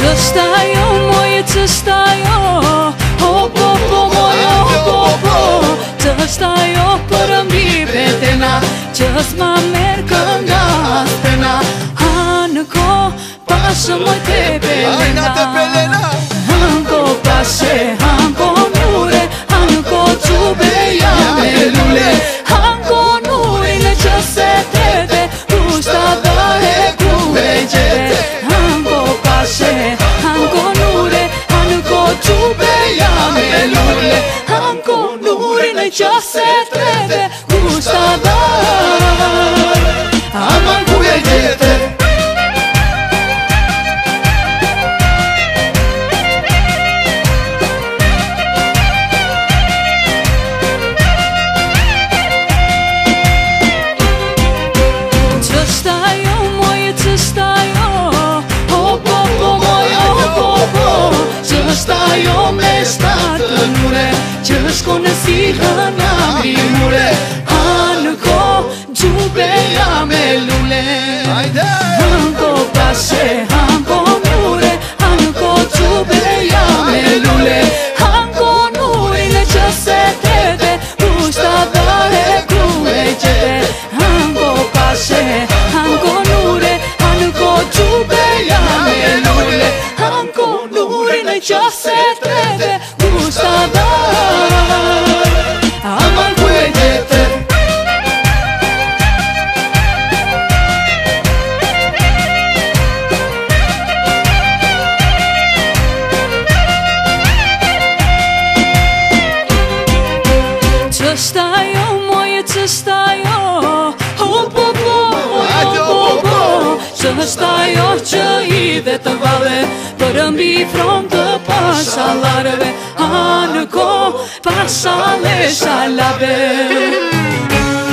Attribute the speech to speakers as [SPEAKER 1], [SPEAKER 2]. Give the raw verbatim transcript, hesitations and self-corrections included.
[SPEAKER 1] Qështa jo moje, qështa jo O po po moje, o po po Qështa jo për mbi betena Qës ma merë kënga astena Hanë ko pasë moj te pelena Hanko pashe, hanko nure Hanko qube jame lule Hanko nuri në qëse tete Kushta da e ku e gjete Hanko pashe, hanko nure Hanko qube jame lule Hanko nuri në qëse tete Kushta da Aman ku e gjete Jo me shtatë nure Që shko në sihën amri mure Hanë ko gjube jame lule Hanko pashe, hanko nure Hanko gjube jame lule Hanko nuri në qëse tete Kushta da e ku e gjete Hanko pashe, hanko nure Hanko gjube jame lule Hanko nuri në qëse tete Kushta da Aman ku e gjete Qështa jo moje, qështa jo O po po, o po po Qështa jo që i dhe të vale Për mbi front të pashalarve Hanë ko pashale shalabe